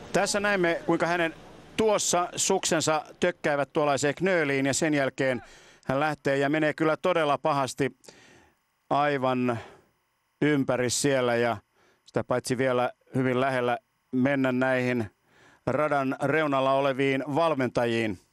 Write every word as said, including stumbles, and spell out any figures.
Tässä näemme, kuinka hänen tuossa suksensa tökkäävät tuollaiseen knööliin ja sen jälkeen hän lähtee ja menee kyllä todella pahasti aivan ympäri siellä ja sitä paitsi vielä hyvin lähellä mennä näihin radan reunalla oleviin valmentajiin.